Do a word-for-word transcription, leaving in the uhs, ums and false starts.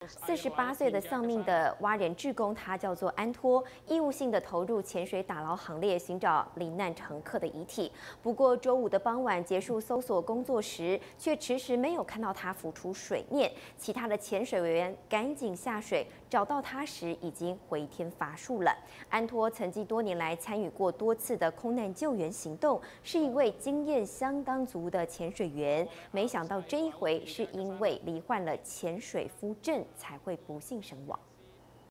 四十八岁的丧命的蛙人志工，他叫做安托，义务性的投入潜水打捞行列，寻找罹难乘客的遗体。不过周五的傍晚结束搜索工作时，却迟迟没有看到他浮出水面。其他的潜水员赶紧下水，找到他时已经回天乏术了。安托曾经多年来参与过多次的空难救援行动，是一位经验相当足的潜水员。没想到这一回是因为罹患了潜水夫症，才会不幸身亡。